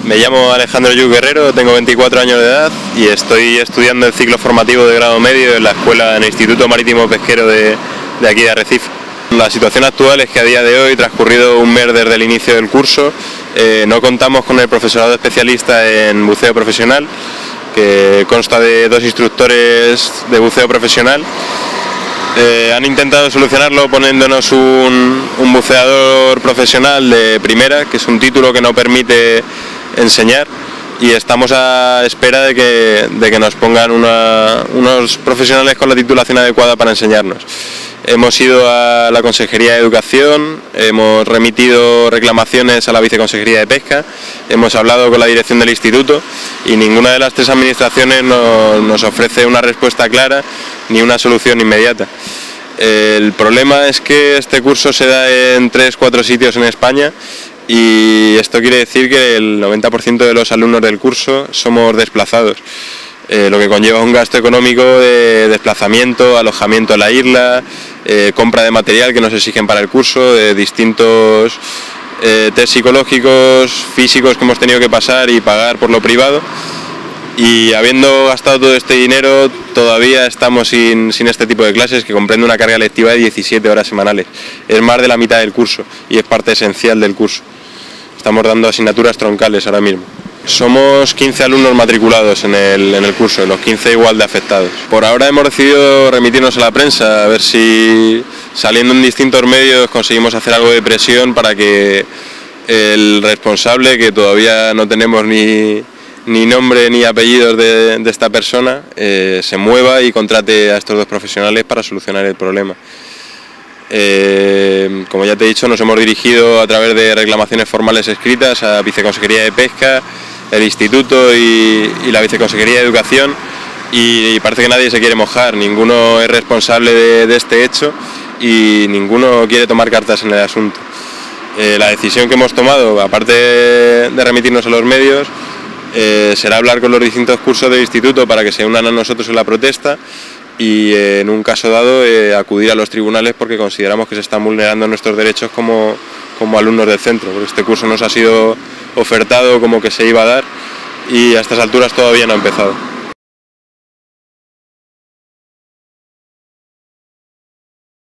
Me llamo Alejandro Lluc Guerrero, tengo 24 años de edad y estoy estudiando el ciclo formativo de grado medio en la escuela, en el Instituto Marítimo Pesquero de aquí de Arrecife. La situación actual es que a día de hoy, transcurrido un mes desde el inicio del curso, no contamos con el profesorado especialista en buceo profesional, que consta de 2 instructores de buceo profesional. Han intentado solucionarlo poniéndonos un buceador profesional de primera, que es un título que no permite enseñar, y estamos a espera de que nos pongan unos profesionales con la titulación adecuada para enseñarnos. Hemos ido a la Consejería de Educación, hemos remitido reclamaciones a la Viceconsejería de Pesca, hemos hablado con la dirección del instituto y ninguna de las 3 administraciones nos ofrece una respuesta clara ni una solución inmediata. El problema es que este curso se da en 3-4 sitios en España y esto quiere decir que el 90% de los alumnos del curso somos desplazados. Lo que conlleva un gasto económico de desplazamiento, alojamiento en la isla, compra de material que nos exigen para el curso, de distintos test psicológicos, físicos que hemos tenido que pasar y pagar por lo privado. Y habiendo gastado todo este dinero, todavía estamos sin este tipo de clases, que comprende una carga lectiva de 17 horas semanales. Es más de la mitad del curso y es parte esencial del curso. Estamos dando asignaturas troncales ahora mismo. Somos 15 alumnos matriculados en el curso, los 15 igual de afectados. Por ahora hemos decidido remitirnos a la prensa, a ver si saliendo en distintos medios conseguimos hacer algo de presión para que el responsable, que todavía no tenemos ni nombre ni apellidos de esta persona, se mueva y contrate a estos 2 profesionales para solucionar el problema. Como ya te he dicho, nos hemos dirigido a través de reclamaciones formales escritas a Viceconsejería de Pesca, el Instituto y la Viceconsejería de Educación, y parece que nadie se quiere mojar, ninguno es responsable de este hecho y ninguno quiere tomar cartas en el asunto. La decisión que hemos tomado, aparte de remitirnos a los medios, será hablar con los distintos cursos del instituto para que se unan a nosotros en la protesta y en un caso dado acudir a los tribunales, porque consideramos que se están vulnerando nuestros derechos como alumnos del centro, porque este curso nos ha sido ofertado como que se iba a dar y a estas alturas todavía no ha empezado.